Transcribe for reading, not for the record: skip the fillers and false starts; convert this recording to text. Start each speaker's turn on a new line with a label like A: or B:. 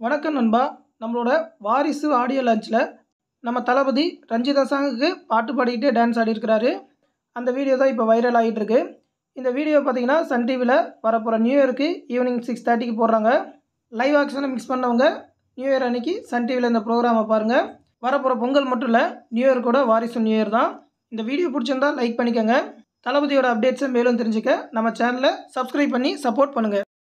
A: வணக்கம் நண்பா. நம்மளோட வாரிசு ஆடியோ லான்ச்சில் நம்ம தளபதி ரஞ்சிதா சாங்குக்கு பாட்டு பாடிக்கிட்டே டான்ஸ் ஆடிருக்கிறாரு. அந்த வீடியோ தான் இப்போ வைரல் ஆகிட்டுருக்கு. இந்த வீடியோ பார்த்தீங்கன்னா சன் டிவியில் வரப்போகிற நியூ இயருக்கு ஈவினிங் 6:30க்கு போடுறாங்க. லைவ் ஆக்ஷனை மிக்ஸ் பண்ணவங்க நியூ இயர் அன்றைக்கி சன் டிவியில் இந்த ப்ரோக்ராமை பாருங்கள். வரப்போகிற பொங்கல் மட்டும் இல்லை, நியூ இயர் கூட வாரிசு நியூ இயர் தான். இந்த வீடியோ பிடிச்சிருந்தால் லைக் பண்ணிக்கோங்க. தளபதியோட அப்டேட்ஸை மேலும் தெரிஞ்சுக்க நம்ம சேனலை சப்ஸ்கிரைப் பண்ணி சப்போர்ட் பண்ணுங்கள்.